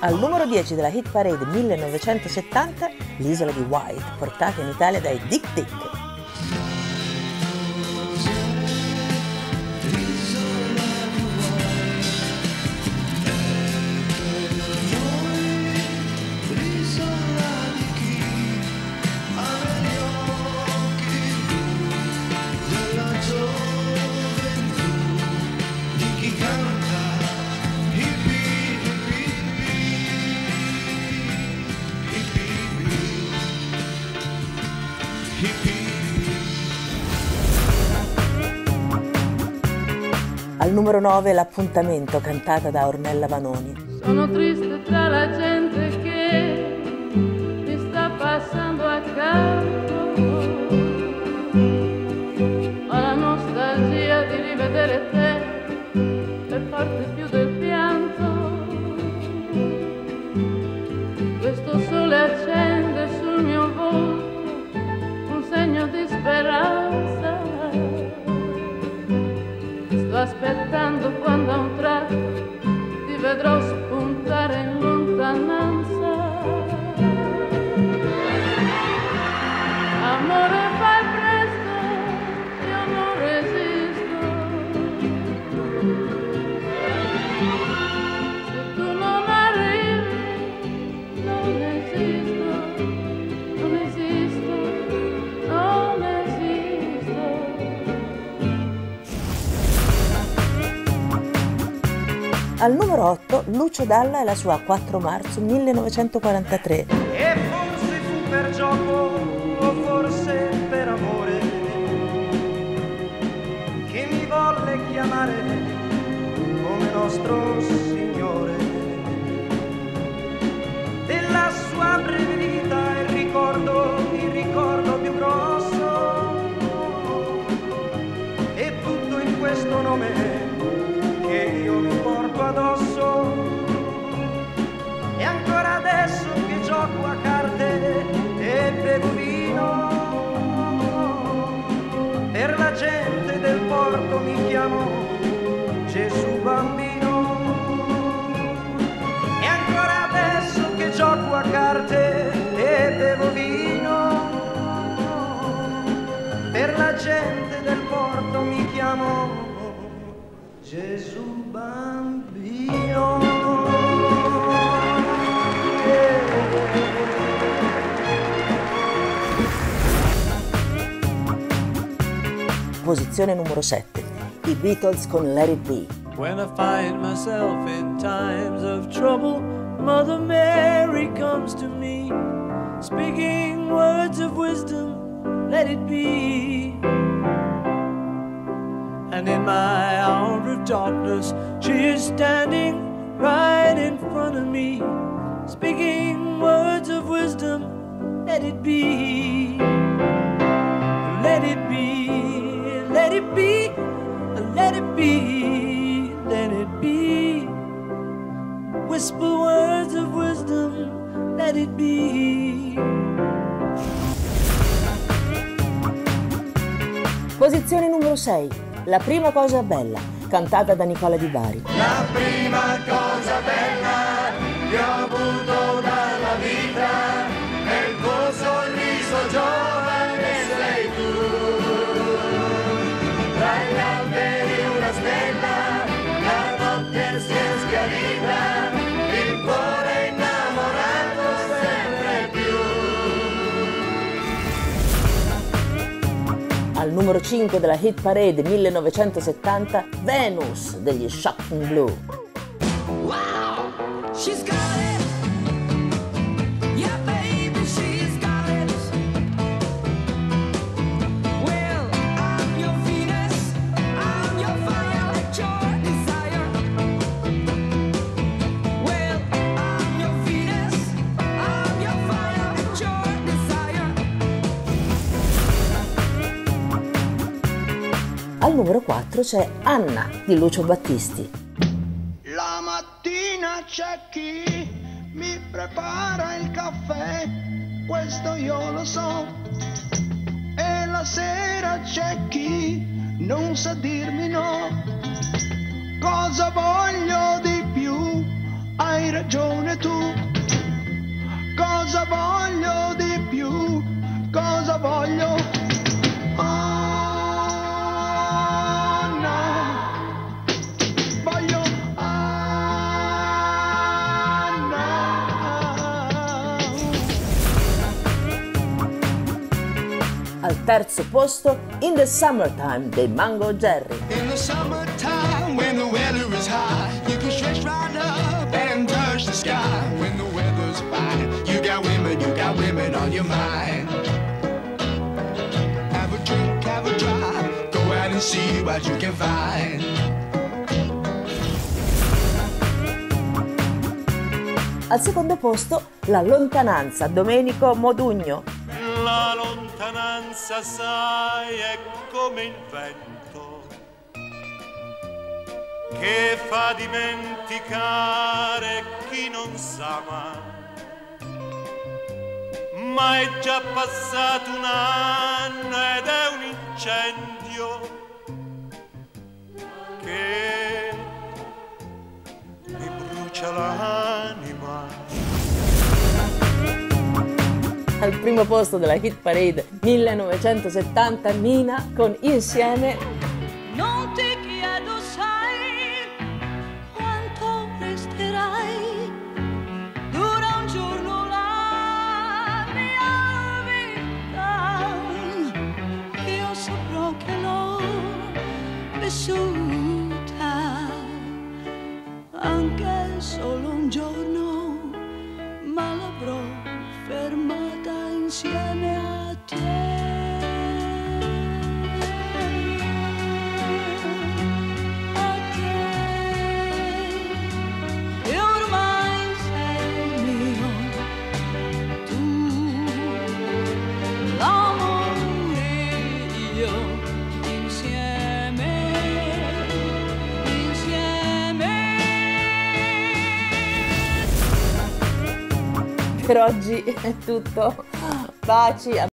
Al numero 10 della Hit Parade 1970, L'isola di White, portata in Italia dai Dick Dick. Al numero 9 L'appuntamento, cantata da Ornella Vanoni. Sono triste tra la gente che mi sta passando accanto. Ho la nostalgia di rivedere te per farti più del pianto. Questo sole accende sul mio volto un segno di speranza. Sto aspettando quando a un tratto ti vedrò spuntare in lontananza. Amore, fai presto, io non resisto. Se tu non arrivi, non esisto, non esisto, non esisto. Al numero 8 Lucio Dalla e la sua 4 marzo 1943. E forse fu per gioco o forse per amore che mi volle chiamare come nostro Signore. Della sua breve vita il ricordo più grosso, e tutto in questo nome che io mi porto addosso. E ancora adesso che gioco a carte e bevo vino, per la gente del porto mi chiamo Gesù bambino. E ancora adesso che gioco a carte e bevo vino, per la gente del porto mi chiamo Gesù bambino. Posizione numero 7, i Beatles con Let It Be. When I find myself in times of trouble, Mother Mary comes to me, speaking words of wisdom, let it be. And in my hour of darkness, she is standing right in front of me, speaking words of wisdom, let it be. Let it be, let it be, let it be, let it be. Whisper words of wisdom, let it be. Posizione numero 6, La prima cosa bella, cantata da Nicola Di Bari. La prima cosa bella che ho avuto dalla vita è il tuo sorriso giovane, sei tu. Tra gli alberi una stella, la notte si è schiarita, il cuore innamorato sempre più. Al numero 5 della Hit Parade 1970, Venus degli Shocking Blue. Wow, she's got it. Yeah, baby, she's got it. Well, I'm your Venus, I'm your fire, your desire. Well, I'm your Venus, I'm your fire, your desire. Al numero 4 c'è Anna di Lucio Battisti. La mattina c'è chi mi prepara il caffè, questo io lo so. E la sera c'è chi non sa dirmi no. Cosa voglio di più? Hai ragione tu. Al terzo posto In the Summertime dei Mango Jerry. In the summertime, when the weather is high, you can stretch right up and touch the sky. When the weather's fine, you got women on your mind. Have a drink, have a drive, go out and see what you can find. Al secondo posto La lontananza, Domenico Modugno. La lontananza, sai, è come il vento che fa dimenticare chi non sa mai. Ma è già passato un anno ed è un incendio che mi brucia l'anima. Al primo posto della Hit Parade 1970 Mina con Insieme. Non ti chiedo, sai, quanto resterai. Dura un giorno la mia vita. Io saprò che l'ho vissuta anche solo un giorno, ma l'avrò fermata insieme a te. A te. E ormai sei mio, tu, l'amore, io, insieme, insieme. Per oggi è tutto. Baci.